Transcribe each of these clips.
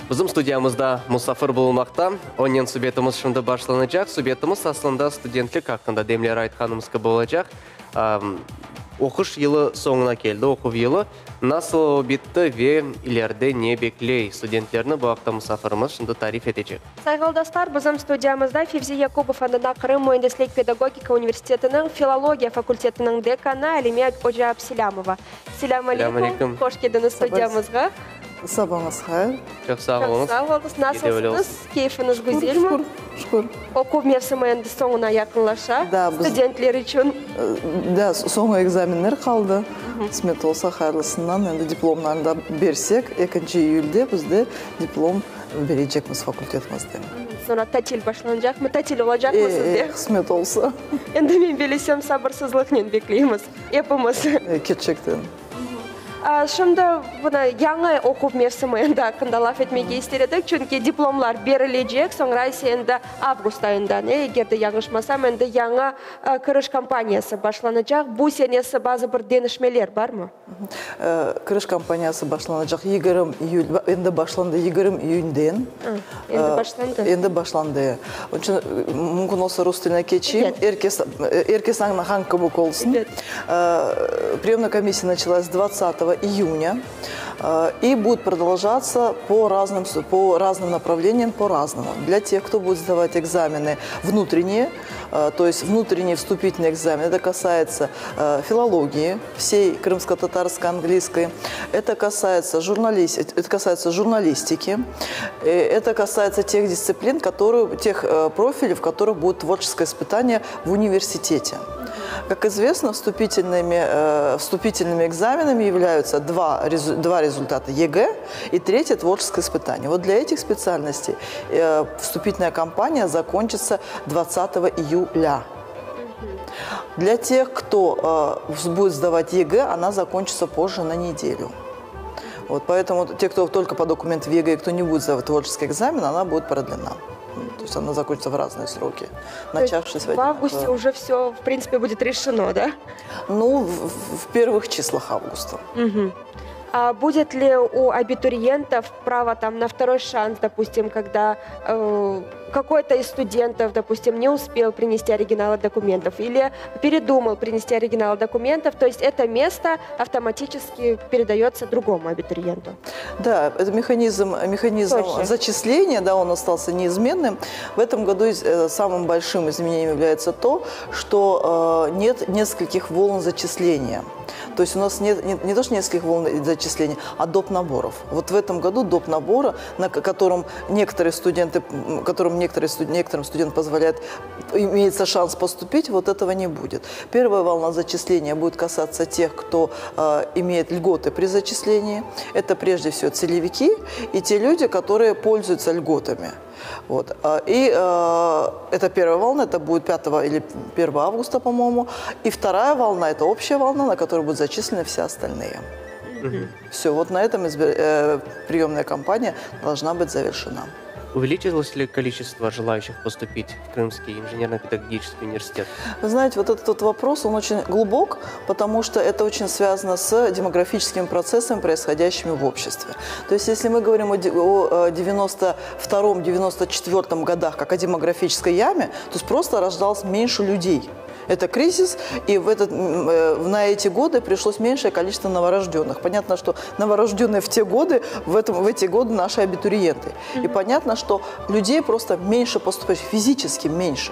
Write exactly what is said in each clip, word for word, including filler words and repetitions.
Bizim studiyamızda Musafir bulunmakta. Onun sübiyetimiz şimdi başlanacak. Sübiyetimiz aslında studentlik hakkında demler aytkanımız gibi olacak. Um, Okuş yılı sonuna geldi, okuv yılı. Nasıl bitti ve ileride ne bekley studentlerini bu hafta Musafirimiz şimdi tarif edecek. Sayın dostlar, bizim stüdyamızda Fevzi Yakubov adına Kırım Mühendislik Pedagogika Üniversiteti'nin Filologiya Fakülteti'nin dekanı Alime Hoca Absilamova. Selamun aleyküm. Hoş geldiniz stüdyamızga. Sabahınız hayır. Çok sağ olun. Çok sağ olun. Nasılsınız? Keyfiniz güzel mi? Şükür. Okuv mevsiminin sonuna yakınlaşa. Da, biz, Studentler için. Da, son egzaminler kaldı. Kısmet olsa hayırlısından endi diplomlarını da bersek, ikinci iyulde bizde diplom verecekmiz fakültetimizde. Sonra tatil başlanacak mı? Tatil olacak mı e, sizde? E, kısmet olsa. Endi men bilesem sabırsızlıkla bekleyimiz. Hepimiz. E, Gerçekten. Şimdi buna yangi okuv mevsiminde hakkında laf etmeye istedik. Çünkü diplomlar verilecek. Sonra ise endi avgust ayında, ne? Eğer de yanlışmasam, endi yangi kırış kampanyası başlanacak. Bu senesi bazı bir denişmeler var mı? Kırış kampanyası başlanacak yigirma iyul, endi başlandı yigirma iyundan. Endi başlandı. Endi başlandı. Onun için mümkün olsa rus tiline geçeyim. Herkes, herkes hangi kabuk olsun. Приемная комиссия началась двадцатого июня и будет продолжаться по разным, по разным направлениям, по-разному. Для тех, кто будет сдавать экзамены внутренние, то есть внутренние вступительные экзамены, это касается филологии, всей крымско-татарской, английской, это касается, журналист, это касается журналистики, это касается тех дисциплин, которые, тех профилей, в которых будет творческое испытание в университете. Как известно, вступительными, э, вступительными экзаменами являются два, резу, два результата ЕГЭ и третье творческое испытание. Вот для этих специальностей э, вступительная кампания закончится двадцатого июля. Для тех, кто э, будет сдавать ЕГЭ, она закончится позже на неделю. Вот, поэтому те, кто только по документу в ЕГЭ, и кто не будет сдавать творческий экзамен, она будет продлена. То есть она закончится в разные сроки. Начавшись в, в августе уже все, в принципе, будет решено, да? Ну, в, в первых числах августа. Угу. А будет ли у абитуриентов право там на второй шанс, допустим, когда э, какой-то из студентов, допустим, не успел принести оригиналы документов или передумал принести оригиналы документов, то есть это место автоматически передается другому абитуриенту? Да, это механизм, механизм зачисления, да, он остался неизменным. В этом году самым большим изменением является то, что э, нет нескольких волн зачисления. То есть у нас нет не, не то, что нескольких волн зачисления, а доп. Наборов. Вот в этом году доп. Набора, на котором некоторые студенты, которым некоторые, некоторым студентам позволяет, имеется шанс поступить, вот этого не будет. Первая волна зачисления будет касаться тех, кто э, имеет льготы при зачислении. Это прежде всего целевики и те люди, которые пользуются льготами. Вот. И э, это первая волна, это будет пятого или первого августа, по-моему. И вторая волна, это общая волна, на которой будут зачислены все остальные. Mm-hmm. Все, вот на этом избир... э, приемная кампания должна быть завершена. Увеличилось ли количество желающих поступить в Крымский инженерно-педагогический университет? Вы знаете, вот этот вот вопрос, он очень глубок, потому что это очень связано с демографическими процессами, происходящими в обществе. То есть, если мы говорим о девяносто втором — девяносто четвёртом годах, как о демографической яме, то есть просто рождалось меньше людей. Это кризис, и в этот, на эти годы пришлось меньшее количество новорожденных. Понятно, что новорожденные в те годы, в, этом, в эти годы наши абитуриенты. Mm-hmm. И понятно, что людей просто меньше поступает, физически меньше.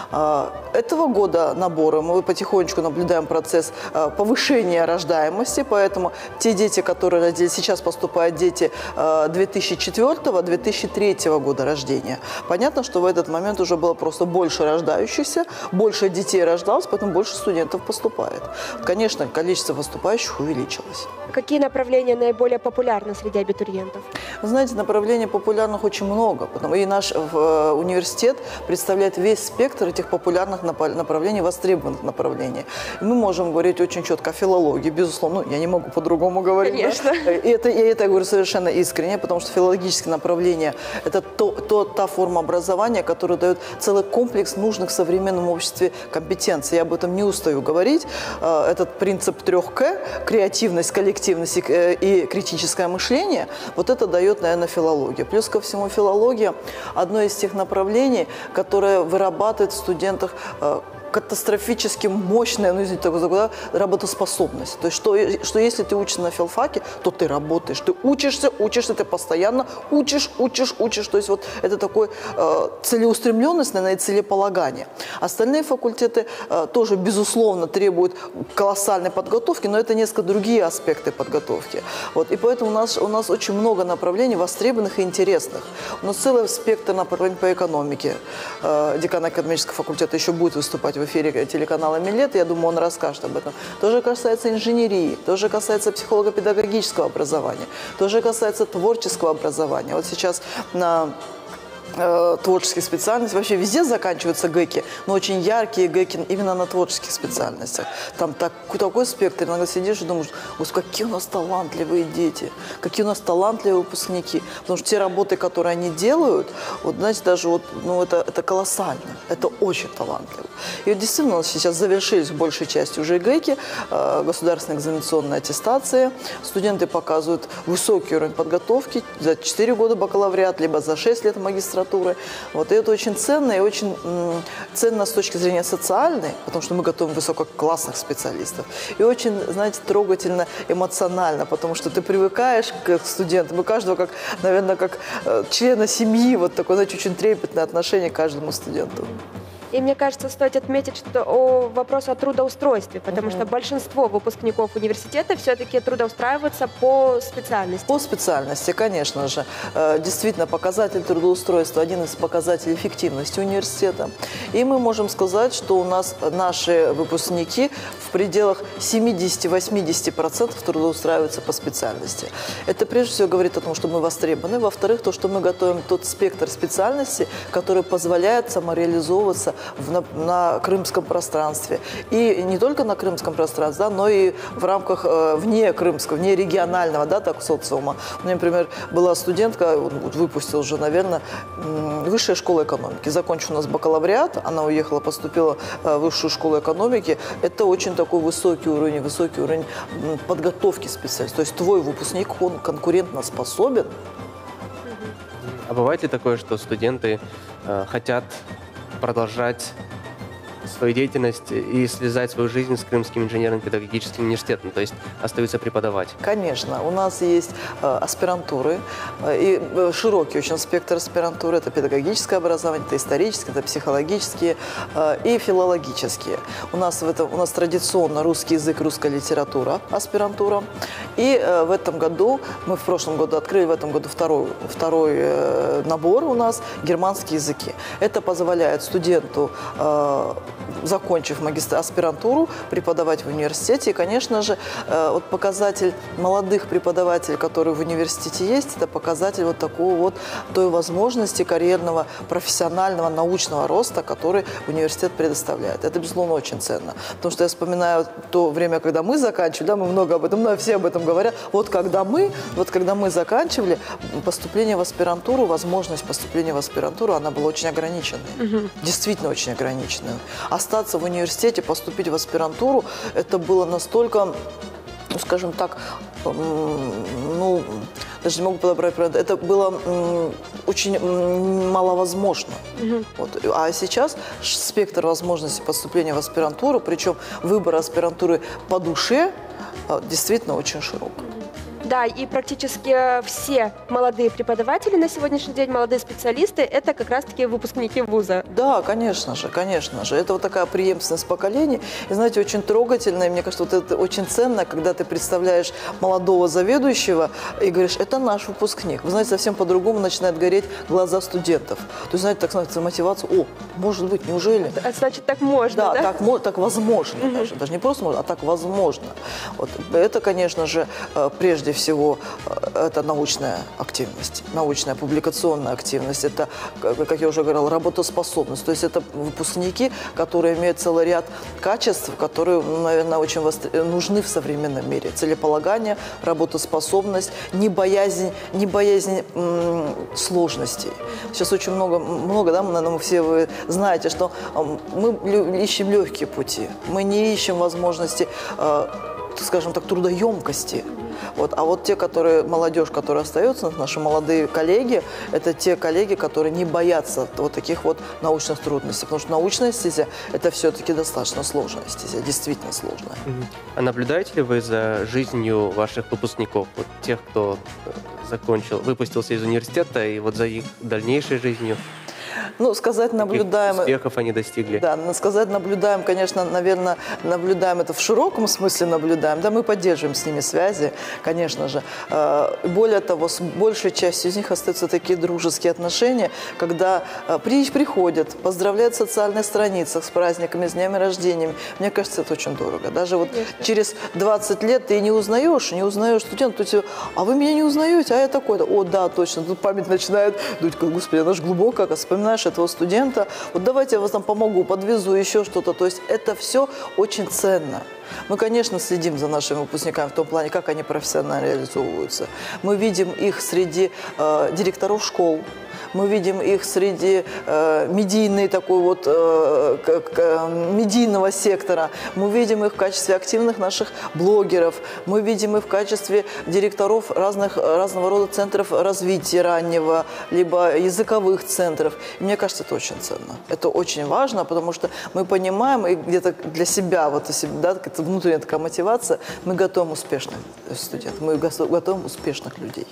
Этого года набора мы потихонечку наблюдаем процесс повышения рождаемости, поэтому те дети, которые родились, сейчас поступают дети две тысячи четвёртого — две тысячи третьего года рождения. Понятно, что в этот момент уже было просто больше рождающихся, больше детей рождающихся, поэтому больше студентов поступает. Конечно, количество поступающих увеличилось. Какие направления наиболее популярны среди абитуриентов? Вы знаете, направлений популярных очень много. много. Потому, и наш в, университет представляет весь спектр этих популярных направлений, востребованных направлений. И мы можем говорить очень четко о филологии, безусловно. Ну, я не могу по-другому говорить. Конечно. Да? И это, я это говорю совершенно искренне, потому что филологические направления – это то, то, та форма образования, которая дает целый комплекс нужных в современном обществе компетенций. Я об этом не устаю говорить. Этот принцип трех К – креативность, коллективность и критическое мышление – вот это дает, наверное, филология. Плюс ко всему филология – одно из тех направлений, которое вырабатывает в студентах катастрофически мощная, ну, извините, такая работоспособность. То есть, что, что если ты учишься на филфаке, то ты работаешь. Ты учишься, учишься, ты постоянно учишь, учишь, учишь. То есть, вот это такой э, целеустремленность, наверное, и целеполагание. Остальные факультеты э, тоже, безусловно, требуют колоссальной подготовки, но это несколько другие аспекты подготовки. Вот, и поэтому у нас, у нас очень много направлений востребованных и интересных. У нас целый спектр направлений по экономике. Э, декан экономического факультета еще будет выступать в эфире телеканала «Милет», я думаю, он расскажет об этом. Тоже касается инженерии, тоже касается психолого-педагогического образования, тоже касается творческого образования. Вот сейчас на творческих специальностей. Вообще везде заканчиваются гэки, но очень яркие гэки именно на творческих специальностях. Там так, такой спектр. Иногда сидишь и думаешь, господи, какие у нас талантливые дети, какие у нас талантливые выпускники. Потому что те работы, которые они делают, вот, знаете, даже вот, ну, это, это колоссально, это очень талантливо. И вот действительно у нас сейчас завершились большей частью уже гэки, э, государственные экзаменационные аттестации. Студенты показывают высокий уровень подготовки за четыре года бакалавриат, либо за шесть лет магистратуры. Вот, и это очень ценно, и очень м, ценно с точки зрения социальной, потому что мы готовим высококлассных специалистов. И очень, знаете, трогательно, эмоционально, потому что ты привыкаешь к студентам, у каждого, как, наверное, как э, члена семьи, вот такое, знаете, очень трепетное отношение к каждому студенту. И мне кажется, стоит отметить, что о, вопрос о трудоустройстве, потому mm-hmm. что большинство выпускников университета все-таки трудоустраиваются по специальности. По специальности, конечно же. Действительно, показатель трудоустройства – один из показателей эффективности университета. И мы можем сказать, что у нас наши выпускники в пределах семьдесят-восемьдесят процентов трудоустраиваются по специальности. Это прежде всего говорит о том, что мы востребованы. Во-вторых, то, что мы готовим тот спектр специальностей, который позволяет самореализовываться В, на, на крымском пространстве. И не только на крымском пространстве, да, но и в рамках э, вне крымского, вне регионального, да, так, социума. У меня, например, была студентка, вот, выпустила уже, наверное, высшая школа экономики. Закончила у нас бакалавриат, она уехала, поступила э, в высшую школу экономики. Это очень такой высокий уровень, высокий уровень подготовки специалистов. То есть твой выпускник, он конкурентно способен. А бывает ли такое, что студенты э, хотят продолжать свою деятельность и связать свою жизнь с Крымским инженерно-педагогическим университетом, то есть остаются преподавать? Конечно. У нас есть э, аспирантуры, э, и э, широкий очень спектр аспирантуры. Это педагогическое образование, это исторические, это психологические э, и филологические. У нас, в этом, у нас традиционно русский язык, русская литература, аспирантура. И э, в этом году, мы в прошлом году открыли, в этом году второй, второй э, набор у нас германские языки. Это позволяет студенту, э, закончив магистр... аспирантуру, преподавать в университете. И, конечно же, э, вот показатель молодых преподавателей, которые в университете есть, это показатель вот такого вот той возможности карьерного, профессионального, научного роста, который университет предоставляет. Это, безусловно, очень ценно. Потому что я вспоминаю то время, когда мы заканчивали, да, мы много об этом, но все об этом говорят. Вот когда мы, вот когда мы заканчивали, поступление в аспирантуру, возможность поступления в аспирантуру, она была очень ограниченной. Угу. Действительно очень ограниченной. Остаться в университете, поступить в аспирантуру, это было настолько, ну, скажем так, ну, даже не могу подобрать, это было очень маловозможно. Mm-hmm. Вот. А сейчас спектр возможностей поступления в аспирантуру, причем выбор аспирантуры по душе, действительно очень широк. Да, и практически все молодые преподаватели на сегодняшний день, молодые специалисты, это как раз-таки выпускники вуза. Да, конечно же, конечно же. Это вот такая преемственность поколений. И, знаете, очень трогательно, и мне кажется, вот это очень ценно, когда ты представляешь молодого заведующего и говоришь, это наш выпускник. Вы знаете, совсем по-другому начинают гореть глаза студентов. То есть, знаете, так становится мотивация, о, может быть, неужели? А значит, так можно, да? Да, так, так возможно. Mm-hmm. даже. даже не просто можно, а так возможно. Вот. Это, конечно же, прежде всего, всего это научная активность, научная публикационная активность. Это, как я уже говорила, работоспособность. То есть это выпускники, которые имеют целый ряд качеств, которые, наверное, очень нужны в современном мире. Целеполагание, работоспособность, не боязнь, не боязнь м, сложностей. Сейчас очень много, много, да, наверное, мы все вы знаете, что мы ищем легкие пути, мы не ищем возможности, э, скажем так, трудоемкости. Вот. А вот те, которые, молодежь, которая остается, наши молодые коллеги, это те коллеги, которые не боятся вот таких вот научных трудностей. Потому что научная стезя – это все-таки достаточно сложная стезя, действительно сложная. А наблюдаете ли вы за жизнью ваших выпускников, вот тех, кто закончил, выпустился из университета, и вот за их дальнейшей жизнью? Ну, сказать наблюдаем... Каких успехов они достигли? Да, сказать наблюдаем, конечно, наверное, наблюдаем это в широком смысле наблюдаем. Да, мы поддерживаем с ними связи, конечно же. Более того, с большей частью из них остаются такие дружеские отношения, когда приходят, поздравляют в социальных страницах с праздниками, с днями рождения. Мне кажется, это очень дорого. Даже вот через двадцать лет ты не узнаешь, не узнаешь студента, тебе, а вы меня не узнаете, а я такой-то. О, да, точно. Тут память начинает думать, господи, она же глубокая, как вспоминаешь этого студента, вот давайте я вас там помогу, подвезу, еще что-то. То есть это все очень ценно. Мы, конечно, следим за нашими выпускниками в том плане, как они профессионально реализовываются. Мы видим их среди э, директоров школ, мы видим их среди э, медийной, такой вот, э, как, э, медийного сектора, мы видим их в качестве активных наших блогеров, мы видим их в качестве директоров разных, разного рода центров развития раннего, либо языковых центров. И мне кажется, это очень ценно. Это очень важно, потому что мы понимаем, и где-то для себя, вот, да, это внутренняя такая мотивация, мы готовим успешных студентов, мы готовим успешных людей.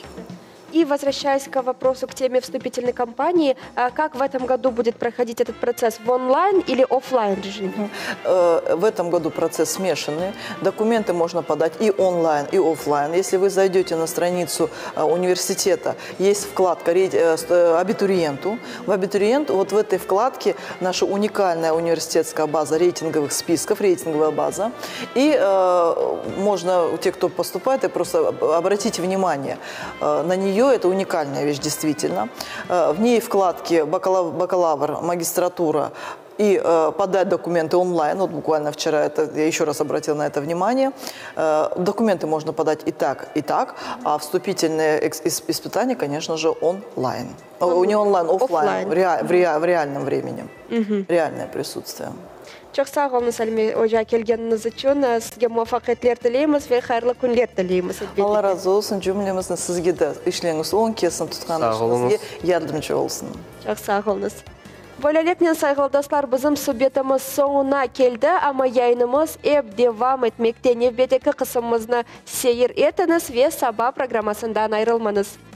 И возвращаясь к вопросу, к теме вступительной кампании, как в этом году будет проходить этот процесс, в онлайн или офлайн режиме? В этом году процесс смешанный. Документы можно подать и онлайн, и офлайн. Если вы зайдете на страницу университета, есть вкладка абитуриенту. В абитуриенту, вот в этой вкладке наша уникальная университетская база рейтинговых списков, рейтинговая база. И э, можно, те, кто поступает, просто обратите внимание на нее. Это уникальная вещь, действительно. В ней вкладки бакалавр, бакалавр магистратура и э, подать документы онлайн. Вот буквально вчера это, я еще раз обратила на это внимание. Э, документы можно подать и так, и так, а вступительные испытания, конечно же, онлайн. О, не онлайн, офлайн, в, ре, в, ре, в реальном времени. Угу. Реальное присутствие. Çok sağ olun Salime Hoca gelgeniniz için. Sizge muvaffakiyetler dileyimiz ve hayırlı günler dileyimiz. Allah razı olsun. Cümlemizin sizge de işleriniz on kesin tutkanınızga yardımcı olsun. Çok sağ olunuz. Böylelikle saygılı dostlar, bizim sohbetimiz sonuna geldi ama yayınımız hep devam etmekte. Növbedeki kısmımızı seyir etiniz ve sabah programmasından ayrılmanız.